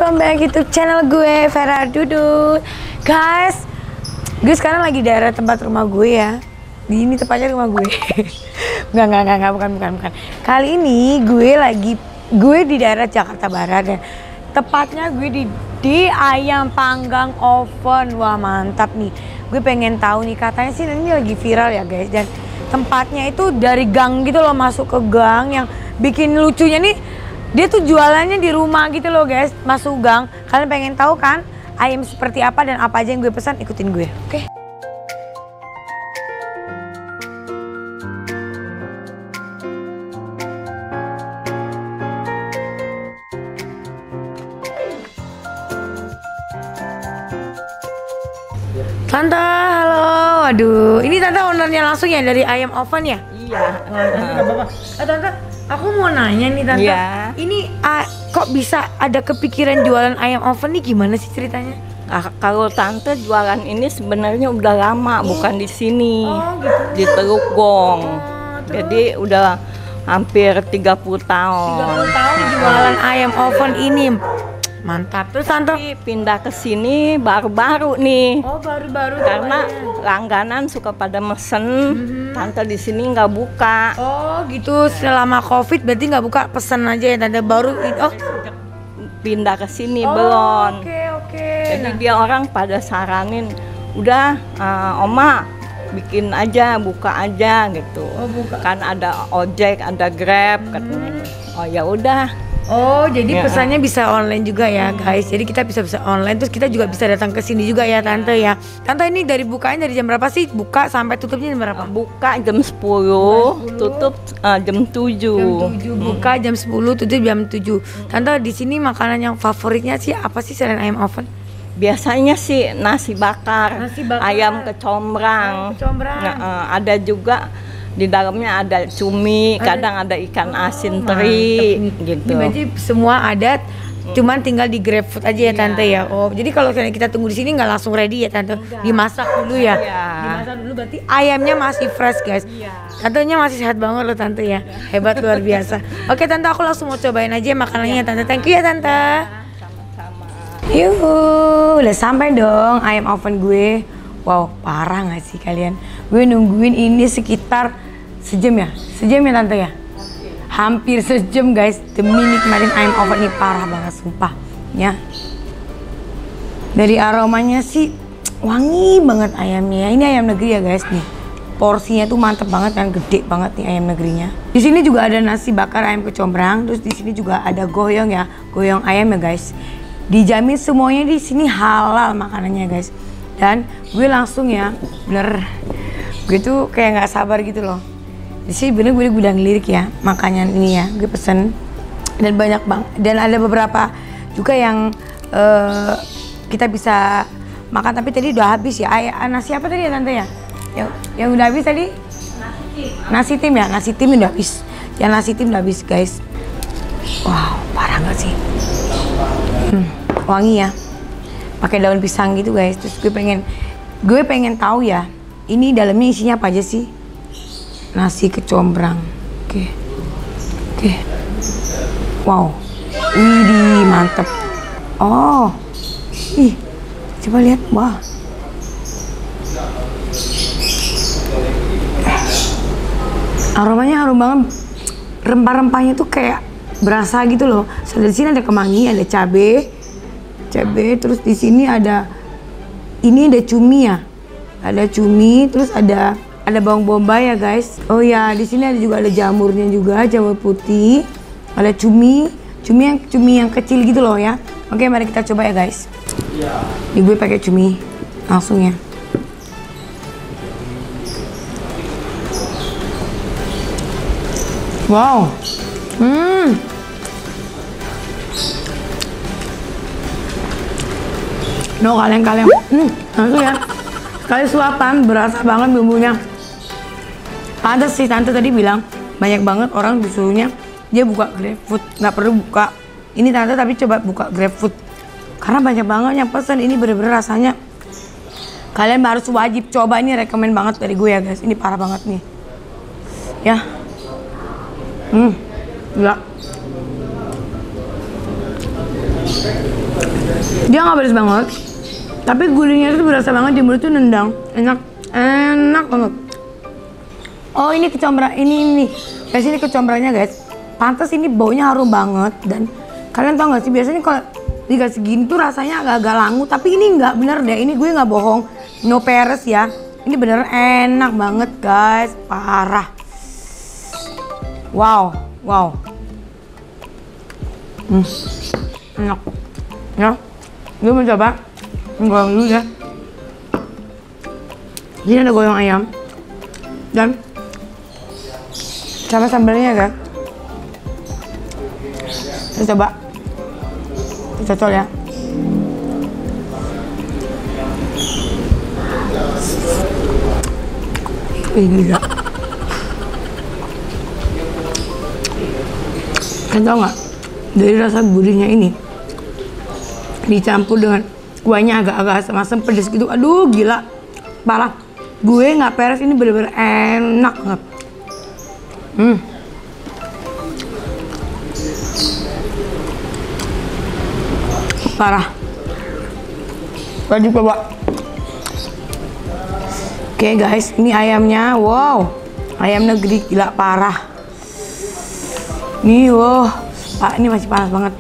welcome back YouTube channel gue, Vera Dudut. Guys, gue sekarang lagi di daerah tempat rumah gue ya. Di ini tepatnya rumah gue. Enggak, bukan. Kali ini gue di daerah Jakarta Barat dan tepatnya gue di ayam panggang oven. Wah, mantap nih. Gue pengen tahu nih, katanya sih ini lagi viral ya guys, dan tempatnya itu dari gang gitu loh, masuk ke gang. Yang bikin lucunya nih, dia tuh jualannya di rumah gitu loh guys, masuk gang. Kalian pengen tahu kan ayam seperti apa dan apa aja yang gue pesan? Ikutin gue, oke? Tante, halo. Waduh, ini tante ownernya langsung ya dari ayam oven ya? Iya. Tante, aku mau nanya nih tante. Iya. Ini kok bisa ada kepikiran jualan ayam oven nih, gimana sih ceritanya? Kalau tante jualan ini sebenarnya udah lama, bukan di sini. Oh, gitu. Di Teluk Gong. Terus? Jadi udah hampir 30 tahun. 30 tahun jualan ayam oven ini. Mantap. Terus tante? Tapi pindah ke sini baru-baru nih. Oh, baru-baru. Karena langganan suka pada mesen, tante di sini nggak buka. Oh, gitu. Selama Covid berarti nggak buka, pesen aja ya tante, baru. Oh, Pindah ke sini belum. Oke. Jadi dia orang pada saranin, udah Oma bikin aja, buka aja gitu. Oh, buka. Kan ada ojek, ada Grab katanya. Oh ya udah. Oh, jadi Ya. pesannya bisa online juga ya guys. Jadi kita bisa online, terus kita juga bisa datang ke sini juga ya tante ya. Tante, ini dari bukanya dari jam berapa sih? Buka sampai tutupnya jam berapa? Buka jam 10, tutup jam 7. Jam 7 buka, jam 10 tutup jam 7. Tante, di sini makanan yang favoritnya sih apa sih selain ayam oven? Biasanya sih nasi bakar, Nasi bakar. ayam kecombrang. Kecombrang. Nah, ada juga di dalamnya ada cumi, kadang ada ikan asin teri gitu. Ini berarti semua ada, cuman tinggal di GrabFood aja ya tante ya. Oh, jadi kalau kita tunggu di sini nggak langsung ready ya tante, dimasak dulu ya. Iya. Dimasak dulu, berarti ayamnya masih fresh guys. Tantenya masih sehat banget loh tante ya, hebat luar biasa. Oke tante, aku langsung mau cobain aja makanannya tante. Thank you ya tante. Sama-sama. Yuhu, udah sampai dong ayam oven gue. Wow, parah nggak sih kalian? Gue nungguin ini sekitar sejam ya tante ya? Hampir sejam guys demi nikmatin ayam oven ini, parah banget sumpah ya. Dari aromanya sih wangi banget ayamnya. Ini ayam negeri ya guys nih. Porsinya tuh mantep banget dan gede banget nih ayam negerinya. Di sini juga ada nasi bakar ayam kecombrang, terus di sini juga ada goyong ya, goyong ayam ya guys. Dijamin semuanya di sini halal makanannya guys. Dan gue langsung ya, gue tuh kayak nggak sabar gitu loh. Di sini bener gue udah ngelirik ya makanan ini ya, gue pesen dan banyak banget, dan ada beberapa juga yang kita bisa makan tapi tadi udah habis ya. Nasi apa tadi ya tante ya? Yang udah habis tadi? Nasi tim ya, nasi tim udah habis. Yang nasi tim udah habis guys. Wow, parah nggak sih? Wangi ya, pakai daun pisang gitu guys. Terus gue pengen tahu ya, ini dalamnya isinya apa aja sih? Nasi kecombrang. Oke. Wow. Widih, mantep. Oh. Ih. Coba lihat. Wah. Aromanya harum banget. Rempah-rempahnya tuh kayak berasa gitu loh. So, di sini ada kemangi, ada cabe, terus di sini ada cumi ya. Ada cumi, terus ada bawang bombay ya guys. Oh ya, di sini ada jamurnya juga, jamur putih. Ada cumi yang kecil gitu loh ya. Oke, mari kita coba ya guys. Ini gue pakai cumi langsung ya. Wow. No, kalian. Langsung ya. Sekali suapan, berasa banget bumbunya. Pantes sih tante tadi bilang banyak banget orang disuruhnya dia buka GrabFood, nggak perlu buka ini tante, tapi coba buka GrabFood karena banyak banget yang pesan. Ini bener-bener rasanya kalian harus wajib coba, ini rekomen banget dari gue ya guys. Ini parah banget nih ya. Gila. Dia nggak pedas banget, tapi gurihnya itu berasa banget di mulut tuh nendang, enak banget. Oh ini kecombrang, ini guys, ini kecombrangnya guys. Pantes ini baunya harum banget. Dan kalian tau gak sih, biasanya kalau dikasih gini tuh rasanya agak-agak langu, tapi ini nggak, bener deh, ini gue nggak bohong, no peres ya. Ini bener enak banget guys, parah. Wow. Enak ya. Gue mau coba goyang dulu ya. Ini ada goyang ayam dan sama sambalnya kan. Kita coba, kita cocol ya. Gila. Kalian tau nggak, dari rasa gurihnya ini dicampur dengan kuahnya agak-agak asam-asam pedes gitu, aduh gila, parah. Gue nggak peres, ini bener-bener enak banget. Parah. Wajib coba. Oke guys, ini ayamnya, wow, ayam negeri, gila parah. Nih, wow, Pak, ini masih panas banget.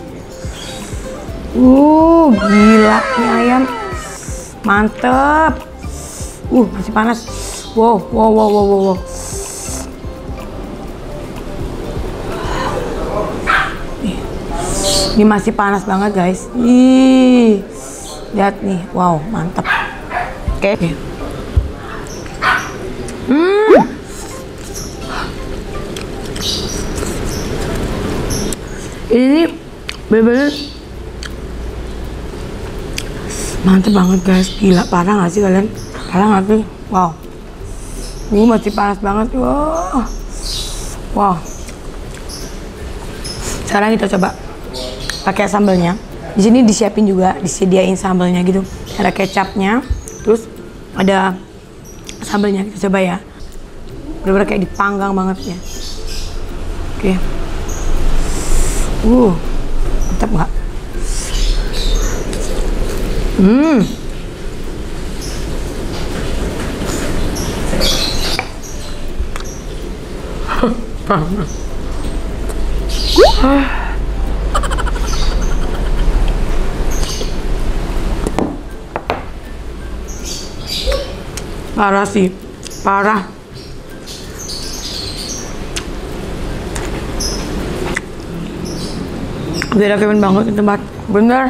Gila, ini ayam mantep. Masih panas. Wow. Ini masih panas banget guys. Lihat nih, wow, mantep. Oke. Ini bener-bener mantep banget guys, gila, parah gak sih kalian? Parah gak sih? Wow, masih panas banget. Wow. Sekarang kita coba pakai sambalnya. Di sini disiapin juga, disediain sambalnya gitu. Ada kecapnya, terus ada sambalnya. Kita coba ya. Bener-bener kayak dipanggang banget ya. Oke. Mantap nggak? Parah sih, parah. Beda Kevin banget di tempat, bener.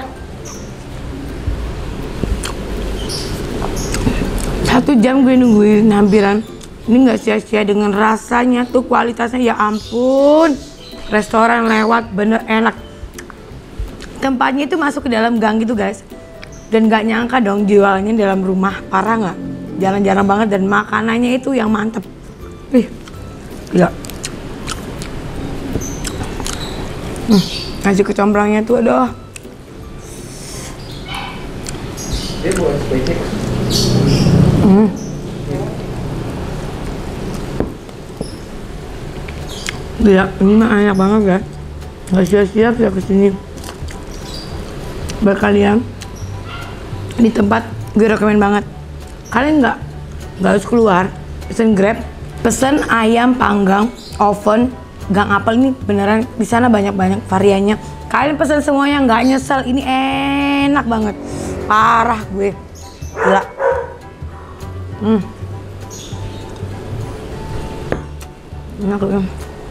1 jam gue nungguin hampiran. Ini nggak sia-sia dengan rasanya tuh, kualitasnya ya ampun. Restoran lewat, bener enak. Tempatnya itu masuk ke dalam gang gitu guys. Dan nggak nyangka dong jualnya dalam rumah, parah nggak? Jarang-jarang banget, dan makanannya itu yang mantep. Gila. Nasi kecombrangnya tuh, aduh. Gila, ini mah enak banget guys. Nggak sia-sia ya kesini. Berkalian di tempat gue rekomen banget. Kalian nggak harus keluar, pesen Grab, pesen ayam panggang oven Gang Apel. Ini beneran di sana banyak variannya. Kalian pesen semuanya nggak nyesel. Ini enak banget, parah gue, gila. Enak loh.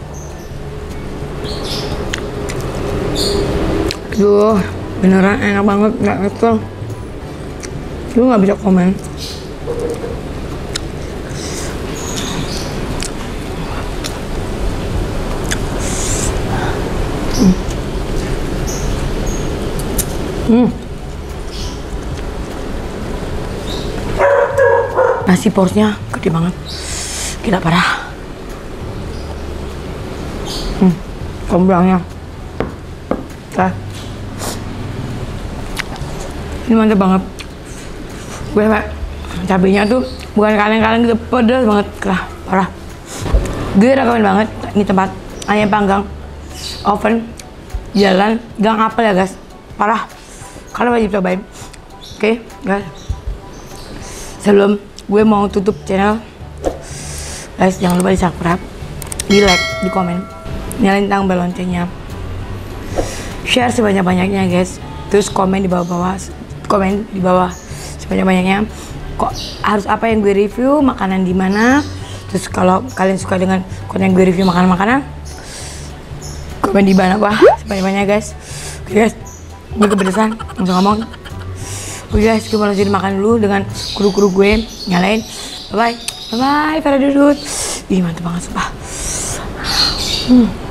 Duh, beneran enak banget, nggak nyesel. Lu nggak bisa komen. Nasi porsinya gede banget, gila parah. Kecombrangnya, ini mantap banget. Gue cabenya tuh bukan kaleng-kaleng gitu, pedas banget, parah. Gue rekomen banget ini tempat ayam panggang oven, jalan Gang Apel ya guys, parah. Kalian wajib cobain. Oke, guys. Sebelum gue mau tutup channel, guys, jangan lupa di subscribe, di like, di komen, nyalain tombol loncengnya, share sebanyak-banyaknya guys. Terus komen di bawah-bawah, sebanyak-banyaknya. Kok harus apa yang gue review, makanan di mana. Terus kalau kalian suka dengan konten gue review makanan-makanan, komen di bawah sebanyak-banyaknya guys. Oke guys, ini kepedesan, langsung ngomong. Oke guys, gue mau lanjutin makan dulu dengan kru-kru gue nyalain. Bye bye, Vera Dudut. Ih mantep banget sumpah.